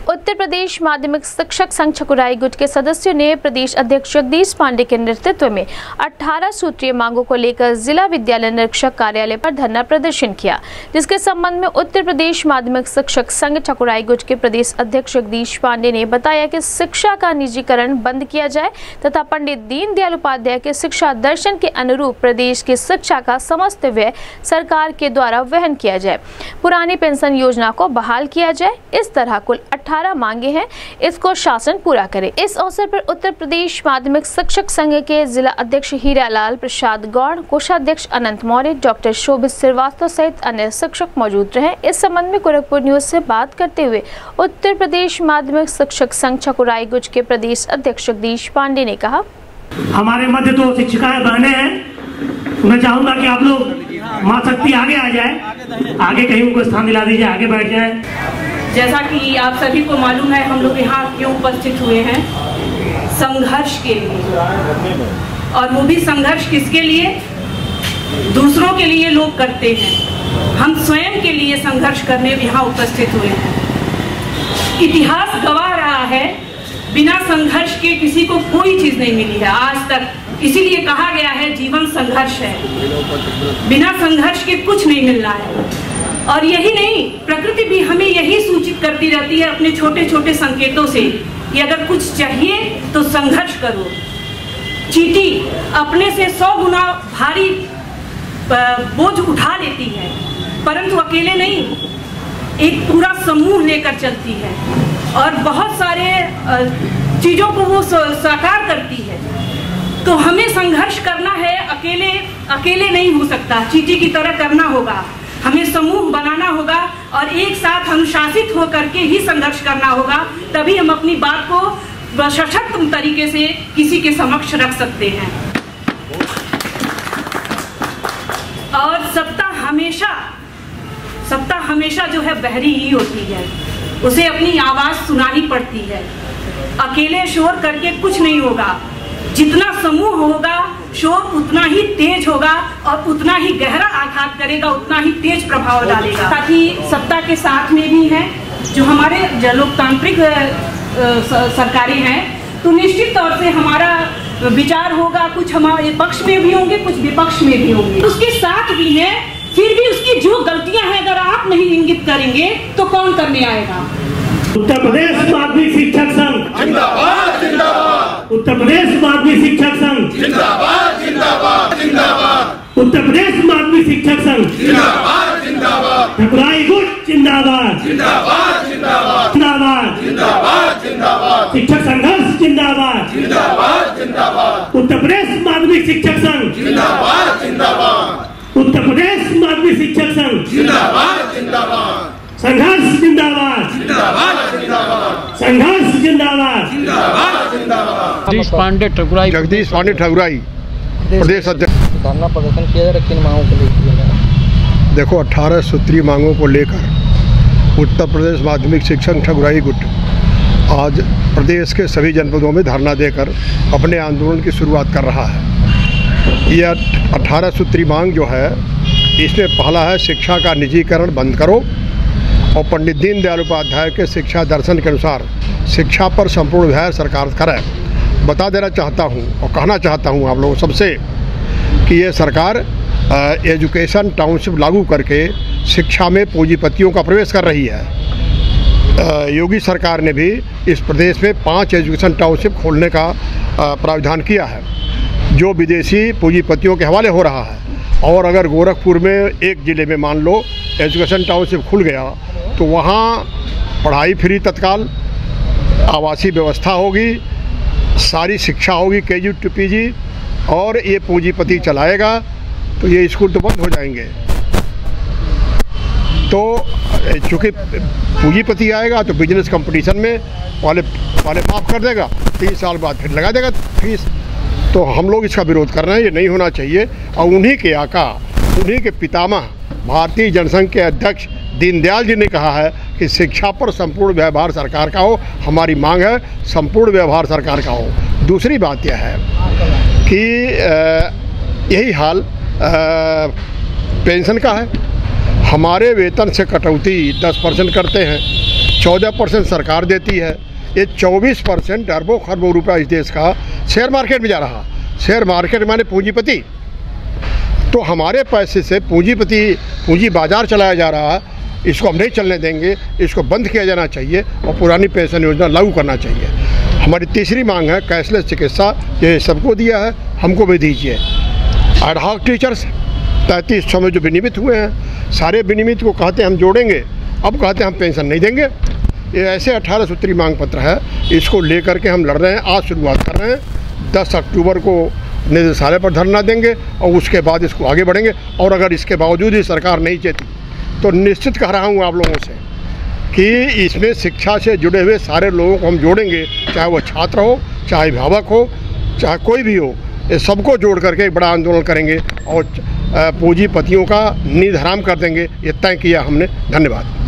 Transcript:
उत्तर प्रदेश माध्यमिक शिक्षक संघ छकुराई गुट के सदस्यों ने प्रदेश अध्यक्ष जगदीश पांडे के नेतृत्व में 18 सूत्रीय मांगों को लेकर जिला विद्यालय निरीक्षक कार्यालय पर धरना प्रदर्शन किया, जिसके संबंध में उत्तर प्रदेश माध्यमिक शिक्षक संघ छकुराई गुट के प्रदेश अध्यक्ष जगदीश पांडे ने बताया कि शिक्षा का निजीकरण बंद किया जाए तथा पंडित दीनदयाल उपाध्याय के शिक्षा दर्शन के अनुरूप प्रदेश की शिक्षा का समस्त व्यय सरकार के द्वारा वहन किया जाए, पुरानी पेंशन योजना को बहाल किया जाए। इस तरह कुल 18 मांगे हैं, इसको शासन पूरा करे। इस अवसर पर उत्तर प्रदेश माध्यमिक शिक्षक संघ के जिला अध्यक्ष हीरालाल प्रसाद गौड़, कोषाध्यक्ष अनंत मौर्य, डॉक्टर शोभित श्रीवास्तव सहित अन्य शिक्षक मौजूद रहे। इस संबंध में गोरखपुर न्यूज से बात करते हुए उत्तर प्रदेश माध्यमिक शिक्षक संघ छकुराई गुट के प्रदेश अध्यक्ष जगदीश पांडे ने कहा, हमारे मध्य तो शिक्षिकाएं बहने हैं, मैं चाहूंगा कि आप लोग माँ शक्ति आगे आ जाए, आगे कहीं उनको स्थान दिला दीजिए, आगे बैठ जाए। जैसा कि आप सभी को मालूम है, हम लोग यहाँ क्यों उपस्थित हुए हैं, संघर्ष के लिए। और वो भी संघर्ष किसके लिए? दूसरों के लिए लोग करते हैं, हम स्वयं के लिए संघर्ष करने यहाँ उपस्थित हुए हैं। इतिहास गवाह रहा है, बिना संघर्ष के किसी को कोई चीज नहीं मिली है आज तक। इसीलिए कहा गया है जीवन संघर्ष है, बिना संघर्ष के कुछ नहीं मिल रहा है। और यही नहीं, प्रकृति भी हमें यही सूचित करती रहती है अपने छोटे छोटे संकेतों से कि अगर कुछ चाहिए तो संघर्ष करो। चींटी अपने से 100 गुना भारी बोझ उठा लेती है, परंतु अकेले नहीं, एक पूरा समूह लेकर चलती है और बहुत सारे चीजों को वो साकार करती है। तो हमें संघर्ष करना है, अकेले नहीं हो सकता, चींटी की तरह करना होगा, हमें समूह बनाना होगा और एक साथ अनुशासित होकर के ही संघर्ष करना होगा, तभी हम अपनी बात को सशक्त तरीके से किसी के समक्ष रख सकते हैं। और सत्ता हमेशा जो है बहरी ही होती है, उसे अपनी आवाज सुनानी पड़ती है। अकेले शोर करके कुछ नहीं होगा, जितना समूह होगा शोर उतना ही तेज होगा और उतना ही गहरा आघात करेगा, उतना ही तेज प्रभाव डालेगा। साथ ही सत्ता के साथ में भी है जो हमारे लोकतांत्रिक सरकारें हैं, तो निश्चित तौर से हमारा विचार होगा, कुछ हमारे पक्ष में भी होंगे, कुछ विपक्ष में भी होंगे। उसके साथ भी है, फिर भी उसकी जो गलतियां हैं अगर आप नहीं इंगित करेंगे तो कौन करने आएगा। उत्तर प्रदेश माध्यमिक शिक्षक संघ जिंदाबाद जिंदाबाद, उत्तर प्रदेश माध्यमिक शिक्षक संघ जिंदाबाद जिंदाबाद जिंदाबाद, उत्तर प्रदेश माध्यमिक शिक्षक संघ जिंदाबाद जिंदाबाद, छकुराई गुट जिंदाबाद जिंदाबाद जिंदाबाद जिंदाबाद जिंदाबाद जिंदाबाद, शिक्षक संघर्ष जिंदाबाद जिंदाबाद जिंदाबाद, उत्तर प्रदेश माध्यमिक शिक्षक संघ जिंदाबाद जिंदाबाद, उत्तर प्रदेश माध्यमिक शिक्षक संघ जिंदाबाद जिंदाबाद, संघर्ष जिंदाबाद जिंदाबाद जिंदाबाद, संघर्ष जिंदाबाद जिंदाबाद जिंदाबाद। जगदीश पांडे ठकुराई प्रदेश अध्यक्ष। धरना प्रदर्शन किया जा रहा है, किन मांगों को लेकर? देखो, 18 सूत्रीय मांगों को लेकर उत्तर प्रदेश माध्यमिक शिक्षक ठकुराई गुट आज प्रदेश के सभी जनपदों में धरना देकर अपने आंदोलन की शुरुआत कर रहा है। यह 18 सूत्री मांग जो है, इसमें पहला है शिक्षा का निजीकरण बंद करो और पंडित दीनदयाल उपाध्याय के शिक्षा दर्शन के अनुसार शिक्षा पर संपूर्ण व्यय सरकार करे। बता देना चाहता हूँ और कहना चाहता हूँ आप लोगों सबसे कि ये सरकार एजुकेशन टाउनशिप लागू करके शिक्षा में पूंजीपतियों का प्रवेश कर रही है। योगी सरकार ने भी इस प्रदेश में 5 एजुकेशन टाउनशिप खोलने का प्रावधान किया है, जो विदेशी पूंजीपतियों के हवाले हो रहा है। और अगर गोरखपुर में एक ज़िले में मान लो एजुकेशन टाउनशिप खुल गया तो वहाँ पढ़ाई फ्री तत्काल, आवासीय व्यवस्था होगी, सारी शिक्षा होगी KG to PG, और ये पूंजीपति चलाएगा तो ये स्कूल तो बंद हो जाएंगे। तो चूँकि पूंजीपति आएगा तो बिजनेस कंपटीशन में वाले माफ़ कर देगा, 3 साल बाद फिर लगा देगा फीस। तो हम लोग इसका विरोध कर रहे हैं, ये नहीं होना चाहिए। और उन्हीं के आका, उन्हीं के पितामह भारतीय जनसंघ के अध्यक्ष दीनदयाल जी ने कहा है कि शिक्षा पर संपूर्ण व्यवहार सरकार का हो। हमारी मांग है संपूर्ण व्यवहार सरकार का हो। दूसरी बात यह है कि यही हाल पेंशन का है। हमारे वेतन से कटौती 10% करते हैं, 14% सरकार देती है, ये 24% अरबों खरबों रुपया इस देश का शेयर मार्केट में जा रहा। शेयर मार्केट माने पूंजीपति, तो हमारे पैसे से पूंजी बाजार चलाया जा रहा है। इसको हम नहीं चलने देंगे, इसको बंद किया जाना चाहिए और पुरानी पेंशन योजना लागू करना चाहिए। हमारी तीसरी मांग है कैशलेस चिकित्सा, ये सबको दिया है, हमको भी दीजिए। एडहॉक टीचर्स 3300 में जो विनियमित हुए हैं, सारे विनियमित को कहते हैं हम जोड़ेंगे, अब कहते हैं हम पेंशन नहीं देंगे। ये ऐसे 18 सूत्री मांग पत्र है, इसको लेकर के हम लड़ रहे हैं। आज शुरुआत कर रहे हैं, 10 अक्टूबर को निदेशालय पर धरना देंगे और उसके बाद इसको आगे बढ़ेंगे। और अगर इसके बावजूद ही सरकार नहीं चाहती तो निश्चित कह रहा हूँ आप लोगों से कि इसमें शिक्षा से जुड़े हुए सारे लोगों को हम जोड़ेंगे, चाहे वो छात्र हो, चाहे अभिभावक हो, चाहे कोई भी हो, ये सबको जोड़ करके एक बड़ा आंदोलन करेंगे और पूंजीपतियों का नींद हराम कर देंगे। ये तय किया हमने। धन्यवाद।